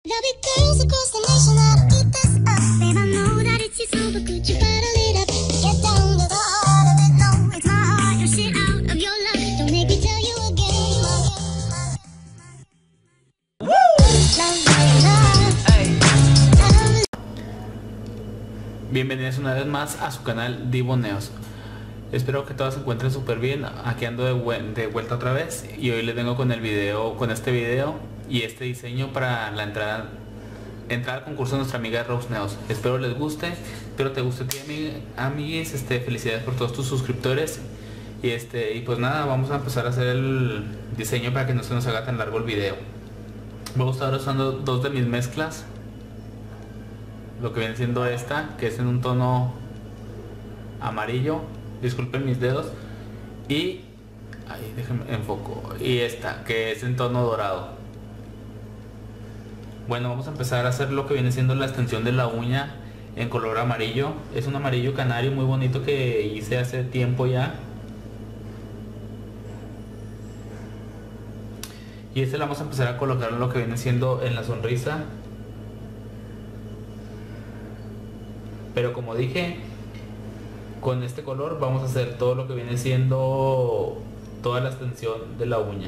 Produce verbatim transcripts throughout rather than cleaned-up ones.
Love it, girls across the nation, how to eat this up. Babe, I know that it's your soul, but could you bottle it up? Get down to the heart of it, no, it's my heart. You're shit out of your luck, don't make me tell you again. Woo! Love, love, love. Bienvenidos una vez más a su canal Divoneos. Espero que todos se encuentren súper bien. Aquí ando de, vu de vuelta otra vez y hoy les vengo con el video, con este video y este diseño para la entrada entrada al concurso de nuestra amiga Rose Neos. Espero les guste, espero te guste a ti, amigues. Este, felicidades por todos tus suscriptores y este y pues nada, vamos a empezar a hacer el diseño para que no se nos haga tan largo el video. Voy a estar usando dos de mis mezclas, lo que viene siendo esta, que es en un tono amarillo, disculpen mis dedos, y ahí déjenme enfoco, y esta que es en tono dorado. Bueno, vamos a empezar a hacer lo que viene siendo la extensión de la uña en color amarillo. Es un amarillo canario muy bonito que hice hace tiempo ya, y este lo vamos a empezar a colocar en lo que viene siendo en la sonrisa. Pero como dije, con este color vamos a hacer todo lo que viene siendo toda la extensión de la uña.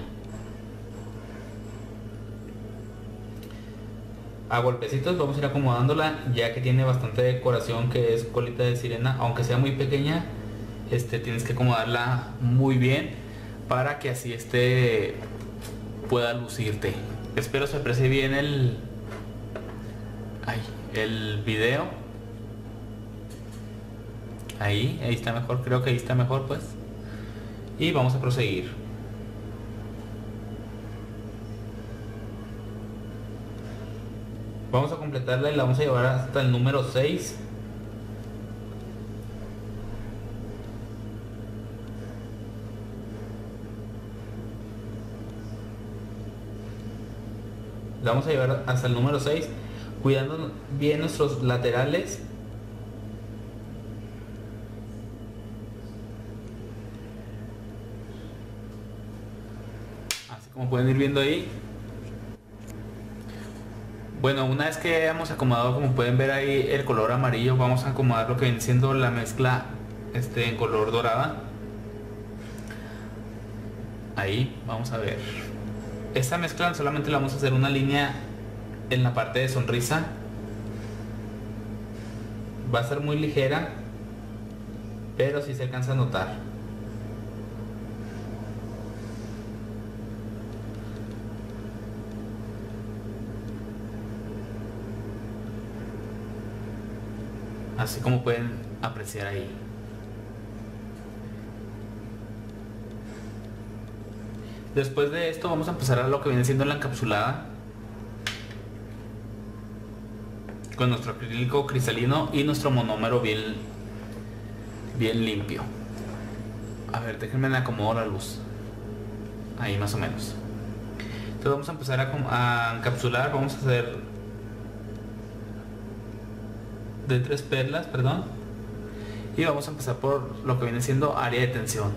A golpecitos vamos a ir acomodándola, ya que tiene bastante decoración, que es colita de sirena. Aunque sea muy pequeña, este tienes que acomodarla muy bien para que así este pueda lucirte. Espero se aprecie bien el ay, el video. Ahí, ahí está mejor, creo que ahí está mejor pues. Y vamos a proseguir. Vamos a completarla y la vamos a llevar hasta el número seis. La vamos a llevar hasta el número seis, cuidando bien nuestros laterales. Así como pueden ir viendo ahí. Bueno, una vez que hayamos acomodado, como pueden ver ahí, el color amarillo, vamos a acomodar lo que viene siendo la mezcla este en color dorada. Ahí, vamos a ver. Esta mezcla solamente la vamos a hacer una línea en la parte de sonrisa. Va a ser muy ligera, pero sí se alcanza a notar. Así como pueden apreciar ahí. Después de esto vamos a empezar a lo que viene siendo la encapsulada con nuestro acrílico cristalino y nuestro monómero bien bien limpio. A ver, déjenme me acomodo la luz. Ahí más o menos. Entonces vamos a empezar a, a encapsular. Vamos a hacer de tres perlas, perdón, y vamos a empezar por lo que viene siendo área de tensión.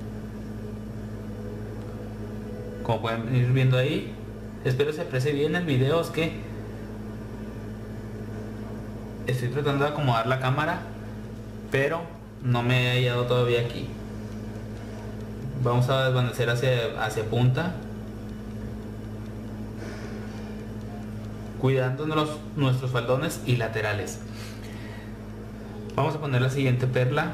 Como pueden ir viendo ahí, espero se aprecie bien el video. Es que estoy tratando de acomodar la cámara, pero no me he hallado todavía aquí. Vamos a desvanecer hacia, hacia punta, cuidando los, nuestros faldones y laterales. Vamos a poner la siguiente perla,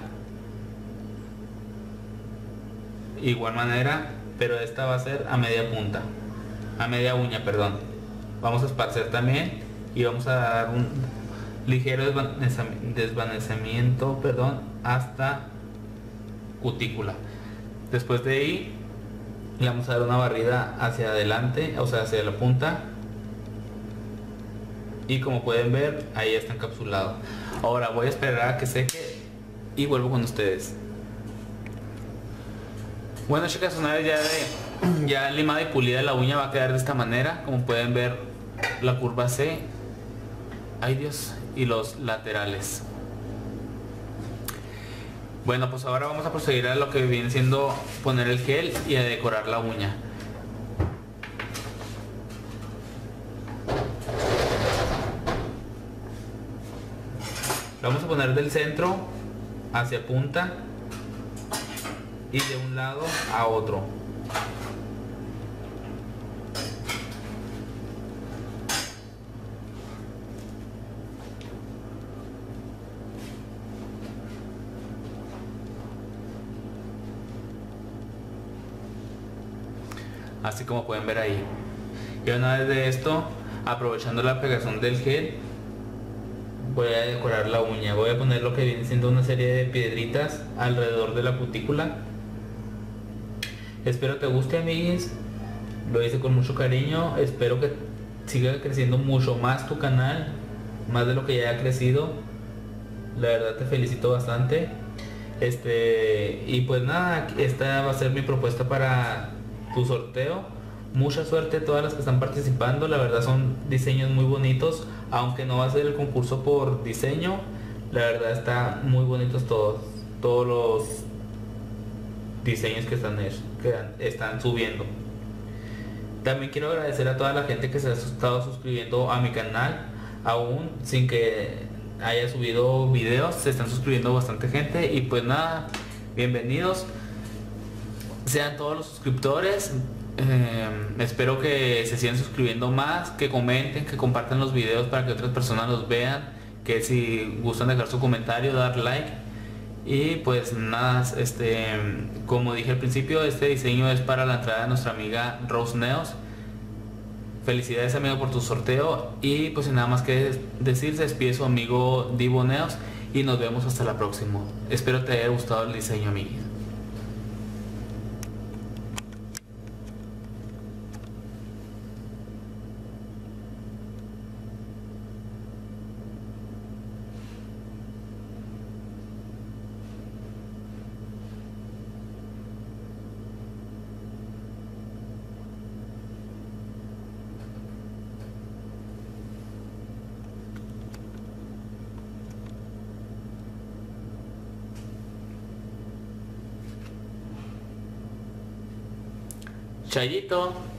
igual manera, pero esta va a ser a media punta, a media uña, perdón. Vamos a esparcer también y vamos a dar un ligero desvanecimiento, perdón, hasta cutícula. Después de ahí le vamos a dar una barrida hacia adelante, o sea, hacia la punta. Y como pueden ver, ahí está encapsulado. Ahora voy a esperar a que seque y vuelvo con ustedes. Bueno, chicas, una vez ya, de, ya limada y pulida, la uña va a quedar de esta manera. Como pueden ver, la curva C, ay Dios, y los laterales. Bueno, pues ahora vamos a proseguir a lo que viene siendo poner el gel y a decorar la uña. Lo vamos a poner del centro hacia punta y de un lado a otro. Así como pueden ver ahí. Y una vez de esto, aprovechando la pegazón del gel, voy a decorar la uña. Voy a poner lo que viene siendo una serie de piedritas alrededor de la cutícula. Espero te guste, amiguis. Lo hice con mucho cariño. Espero que siga creciendo mucho más tu canal, más de lo que ya ha crecido. La verdad te felicito bastante. Este y pues nada, esta va a ser mi propuesta para tu sorteo. Mucha suerte a todas las que están participando. La verdad son diseños muy bonitos, aunque no va a ser el concurso por diseño. La verdad está muy bonitos todos todos los diseños que están que están subiendo. También quiero agradecer a toda la gente que se ha estado suscribiendo a mi canal, aún sin que haya subido videos. Se están suscribiendo bastante gente y pues nada, bienvenidos sean todos los suscriptores. Eh, espero que se sigan suscribiendo más, que comenten, que compartan los videos para que otras personas los vean, que si gustan dejar su comentario, dar like. Y pues nada, este como dije al principio, este diseño es para la entrada de nuestra amiga Rose Neos. Felicidades, amigo, por tu sorteo. Y pues sin nada más que decir, se despide su amigo Divo Neos y nos vemos hasta la próxima. Espero te haya gustado el diseño, amiguis. Chayito.